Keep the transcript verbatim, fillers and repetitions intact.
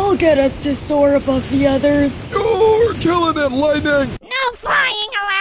I'll get us to soar above the others. You're killing it, Lightning! No flying allowed!